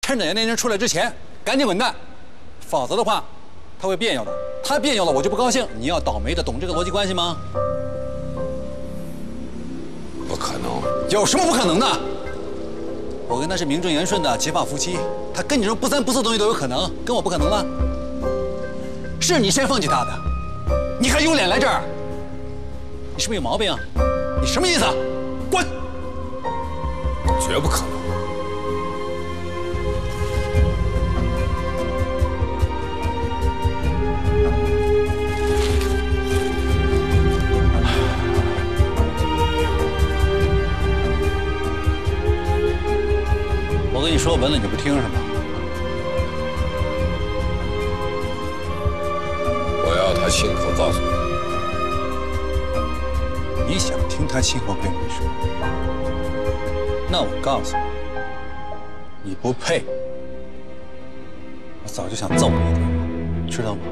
趁着人家出来之前，赶紧滚蛋，否则的话，他会别扭的。他别扭了，我就不高兴。你要倒霉的，懂这个逻辑关系吗？ 不可能， 有什么不可能的？我跟他是名正言顺的结发夫妻，他跟你这种不三不四的东西都有可能，跟我不可能了。是你先放弃他的，你还有脸来这儿？你是不是有毛病啊？你什么意思？滚！ 绝不可能。 我跟你说闻了你就不听是吗？ 我要他亲口告诉你。 你想听他亲口跟你说？那我告诉你，你不配。我早就想揍你一顿，知道吗？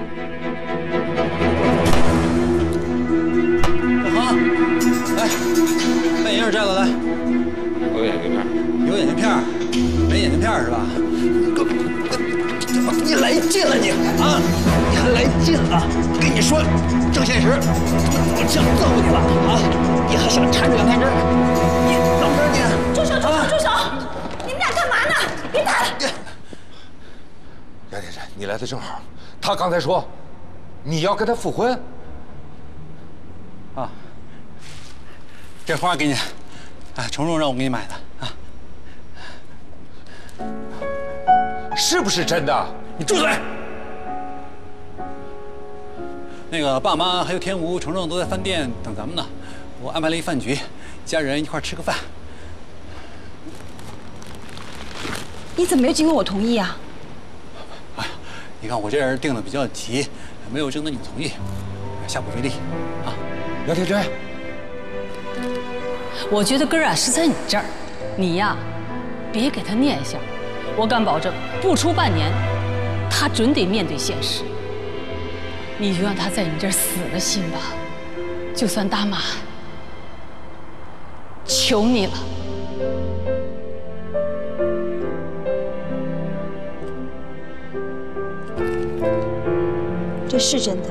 小航，来，把眼镜摘了来。 有眼镜片。 有眼镜片，没眼镜片是吧？你来劲了你啊！你还来劲了！跟你说，郑现实，我想揍你了啊！你还想缠着两天针？你怎么着你？ 住手！住手！你们俩干嘛呢？别打了！ 杨天山，你来的正好。他刚才说，你要跟他复婚。 啊，这花给你，啊，虫虫让我给你买的啊。 是不是真的？ 你住嘴！那个爸妈还有天吴、程程都在饭店等咱们呢，我安排了一饭局，家人一块吃个饭。 你怎么没经过我同意啊？ 哎呀，你看我这人定的比较急，没有征得你同意，下不为例啊。 杨天真， 我觉得根儿啊是在你这儿，你呀，别给他念想。我敢保证，不出半年，他准得面对现实。你就让他在你这儿死了心吧，就算大妈，求你了。 这是真的。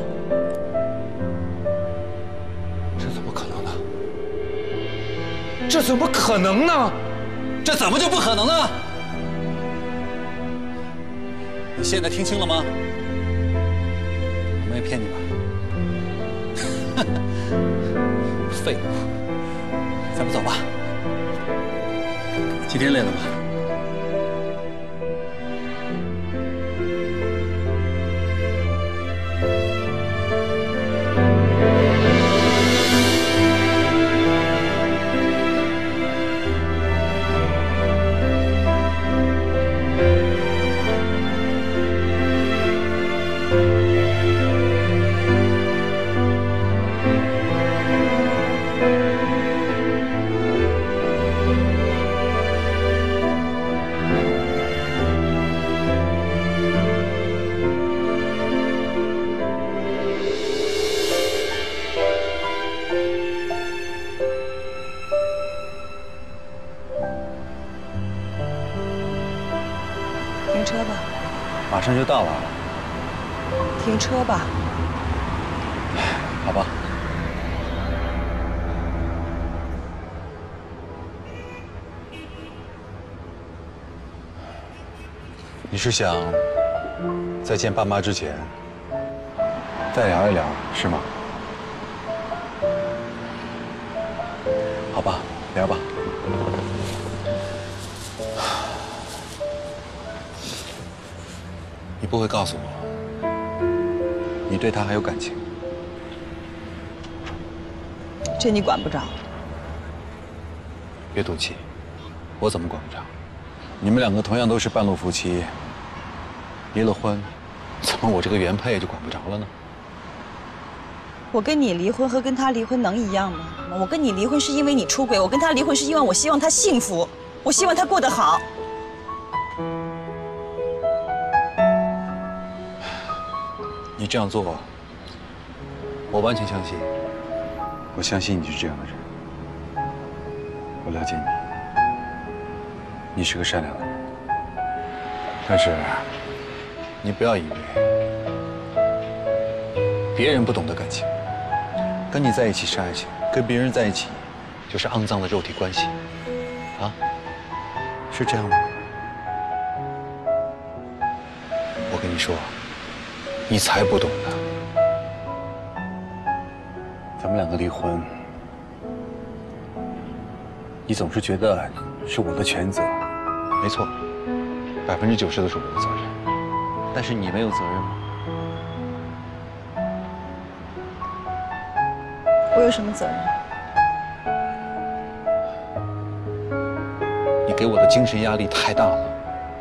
这怎么可能呢？这怎么可能呢？ 这怎么就不可能呢？你现在听清了吗？我没骗你吧？废物！咱们走吧。今天累了吧？ 停车吧。 马上就到了。 停车吧。 好吧。你是想在见爸妈之前再聊一聊，是吗？好吧，聊吧。你不会告诉我，你对他还有感情？ 这你管不着。 别赌气，我怎么管不着？你们两个同样都是半路夫妻，离了婚，怎么我这个原配就管不着了呢？ 我跟你离婚和跟他离婚能一样吗？我跟你离婚是因为你出轨，我跟他离婚是因为我希望他幸福，我希望他过得好。 你这样做，我完全相信。我相信你是这样的人，我了解你，你是个善良的人。 但是，你不要以为别人不懂得感情，跟你在一起是爱情，跟别人在一起就是肮脏的肉体关系，啊？是这样吗？我跟你说，你才不懂呢。咱们两个离婚，你总是觉得是我的全责，没错，90%都是我的责任，但是你没有责任吗？ 我有什么责任？ 你给我的精神压力太大了。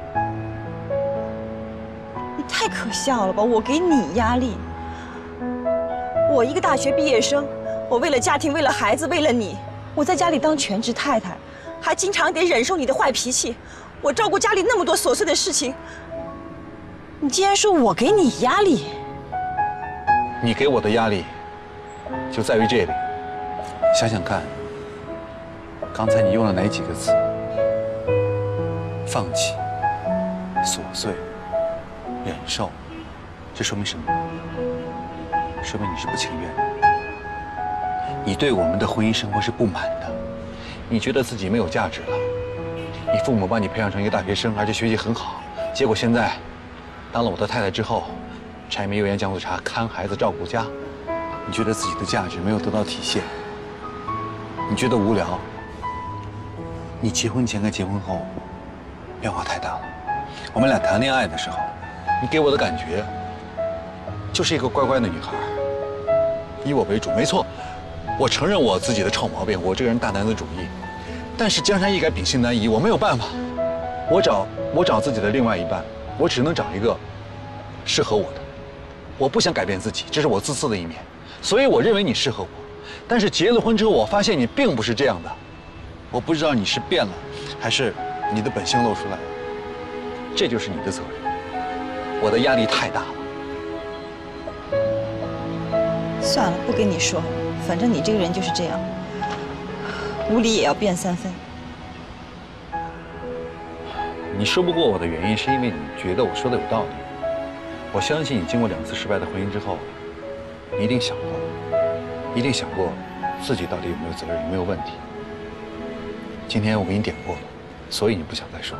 你太可笑了吧！我给你压力，我一个大学毕业生，我为了家庭，为了孩子，为了你，我在家里当全职太太，还经常得忍受你的坏脾气，我照顾家里那么多琐碎的事情，你竟然说我给你压力？ 你给我的压力就在于这里。想想看，刚才你用了哪几个词？放弃、琐碎、忍受，这说明什么？说明你是不情愿的。你对我们的婚姻生活是不满的，你觉得自己没有价值了。你父母把你培养成一个大学生，而且学习很好，结果现在当了我的太太之后，柴米油盐酱醋茶，看孩子照顾家，你觉得自己的价值没有得到体现，你觉得无聊。你结婚前跟结婚后变化太大了。我们俩谈恋爱的时候，你给我的感觉就是一个乖乖的女孩，以我为主。没错，我承认我自己的臭毛病，我这个人大男子主义。但是江山易改，秉性难移，我没有办法。我找自己的另外一半，我只能找一个适合我的。我不想改变自己，这是我自私的一面。所以我认为你适合我。但是结了婚之后，我发现你并不是这样的。我不知道你是变了，还是你的本性露出来了。这就是你的责任。我的压力太大了。 算了，不跟你说了，反正你这个人就是这样，无理也要辩3分。 你说不过我的原因，是因为你觉得我说的有道理。我相信你经过2次失败的婚姻之后，你一定想过自己到底有没有责任，有没有问题。今天我给你点破了，所以你不想再说。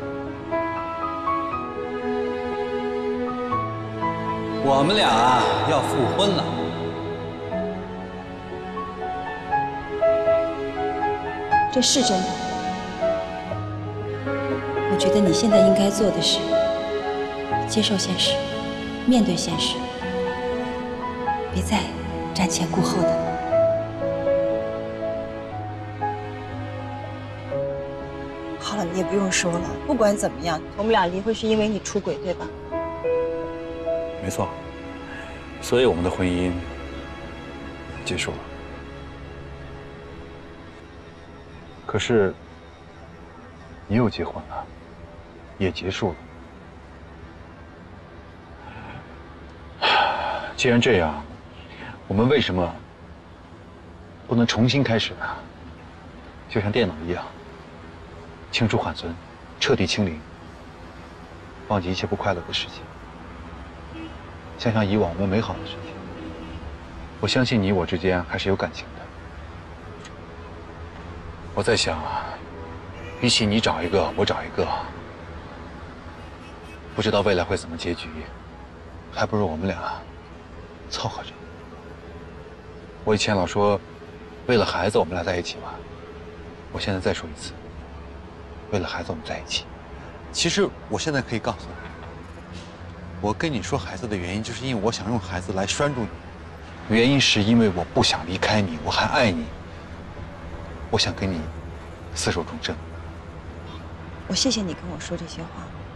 我们俩要复婚了。 这是真的。我觉得你现在应该做的是接受现实，面对现实，别再瞻前顾后的。 好了，你也不用说了。不管怎么样，我们俩离婚是因为你出轨，对吧？ 没错。所以我们的婚姻结束了。可是，你又结婚了，也结束了。既然这样，我们为什么不能重新开始呢？就像电脑一样，清除缓存，彻底清零，忘记一切不快乐的事情，想想以往我们美好的事情。我相信你我之间还是有感情的。我在想，比起你找一个，我找一个，不知道未来会怎么结局，还不如我们俩凑合着。我以前老说，为了孩子我们俩在一起吧，我现在再说一次，为了孩子我们在一起。其实我现在可以告诉你，我跟你说孩子的原因，就是因为我想用孩子来拴住你，原因是因为我不想离开你，我还爱你。我想跟你厮守终生。 我谢谢你跟我说这些话，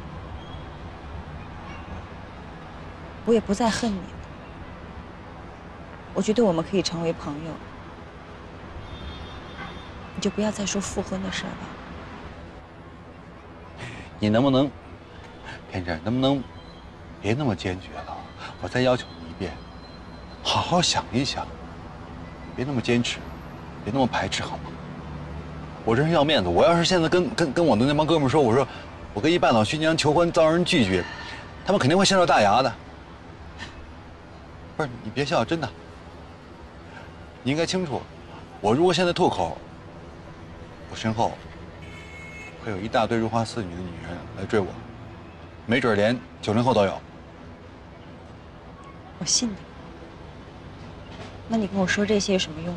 我也不再恨你了。我觉得我们可以成为朋友，你就不要再说复婚的事了。 你能不能，天真，能不能别那么坚决了？我再要求你一遍，好好想一想，别那么坚持，别那么排斥，好吗？我这人要面子，我要是现在跟我的那帮哥们说，我说我跟一半老徐娘求婚遭人拒绝，他们肯定会笑掉大牙的。不是，你别笑，真的。你应该清楚，我如果现在吐口，我身后会有一大堆如花似玉的女人来追我，没准连90后都有。 我信你。那你跟我说这些有什么用呢？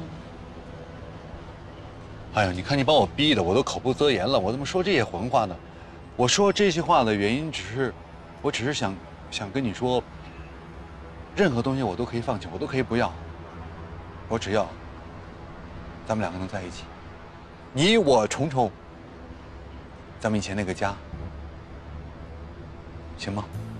哎呀，你看你把我逼的，我都口不择言了，我怎么说这些混话呢？我说这些话的原因我只是想跟你说，任何东西我都可以放弃，我都可以不要，我只要咱们两个能在一起，你我重重咱们以前那个家，行吗？